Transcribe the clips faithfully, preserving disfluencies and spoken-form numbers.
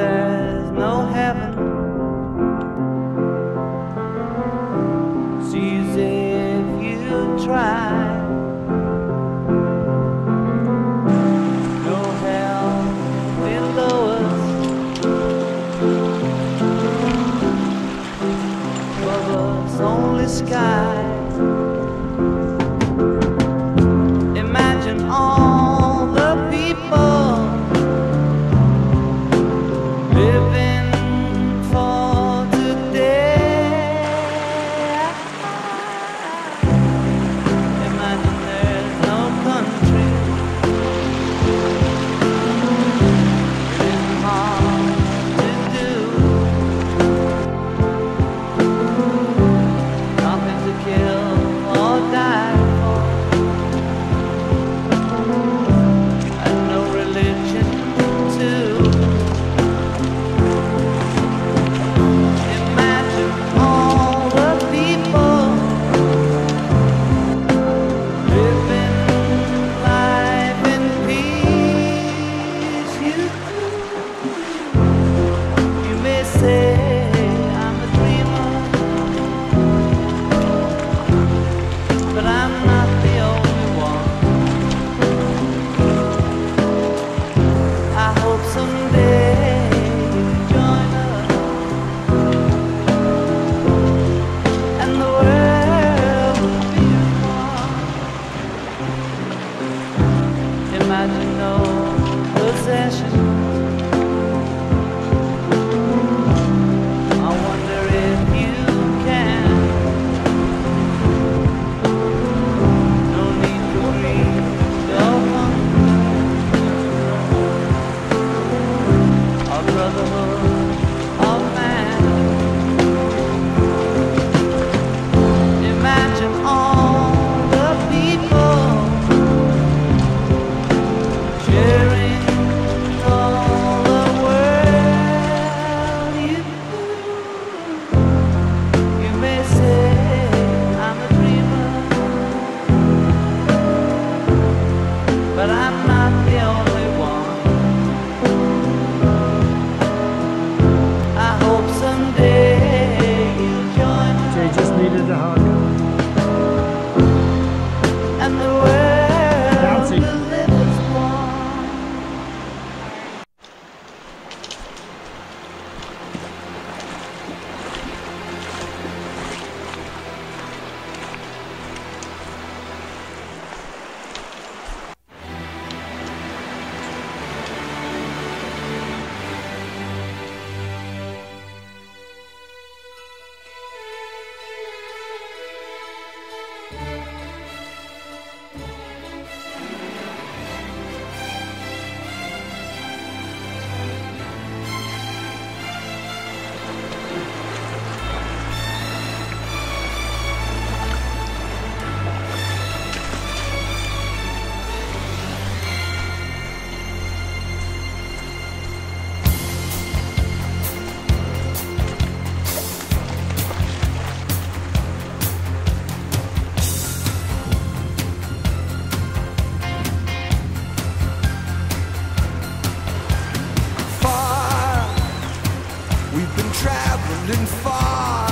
there's no heaven. Sees if you try. No hell below us, above us only sky. Imagine all the people living for today. Imagine there's no country. It isn't hard to do. Nothing to kill or die for. And no religion too. Imagine all the people living life in peace. You, you may say I'm a dreamer, but I'm not the only one. I hope someday you join us, and the world will be one. Imagine no possessions. I wonder if you can. No need to greed or hunger, or brotherhood of man. Imagine all the people sharing all the world. You, you may say I'm a dreamer, but I'm not the only one. I hope someday you'll join us, Jay just needed a hug. and the world Bouncing. will live as one. Far, we've been traveling far,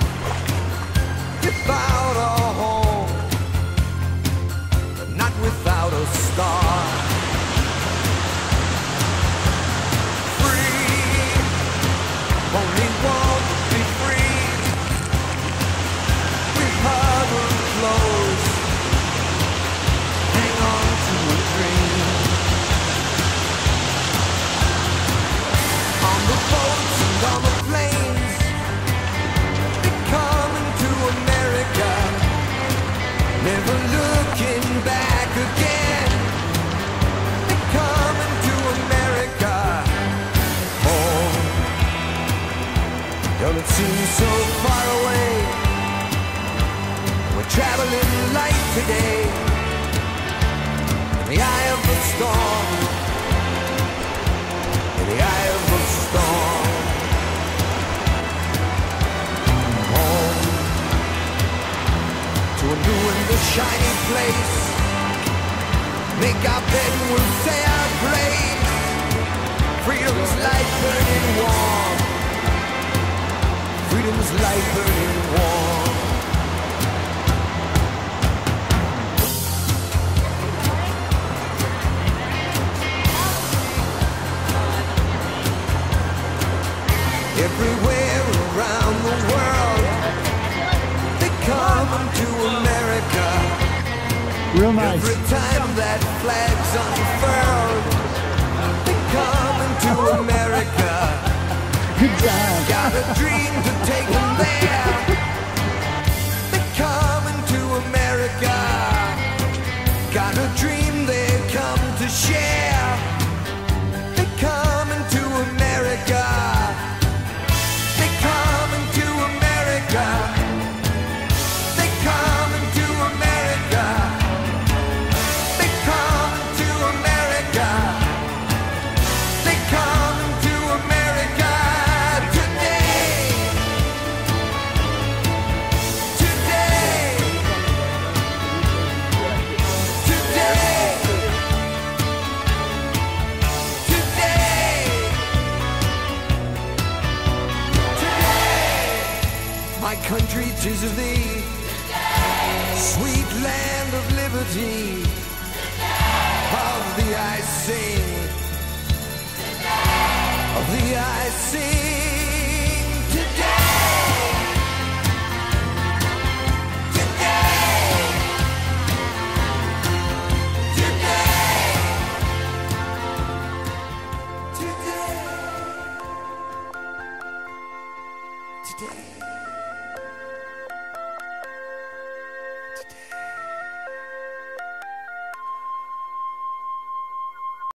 without a home, but not without a star. Free, only want to be free. We huddle close, hang on to a dream. On the boats and on the planes, they're coming to America, never looking back again. They're coming to America, home. Don't it seem so far away? We're traveling light today, in the eye of the storm. In the eye of the storm, home to a new and a shiny place. Make our bed and we'll say our grace. Freedom's light burning his light burning warm. Everywhere around the world, they come to America. Real nice. Every time that flag's unfurled, they come to America. Good job. Got a dream to take them there. They come to America. Got a dream they come to share. They come to America. They come to America. They come to America. They come to America. They come to America today. Today. Today. Today. Today. My country, 'tis of thee. Sweet land of liberty. Of thee I sing. Of thee I sing today. Today. Today. Today. Today.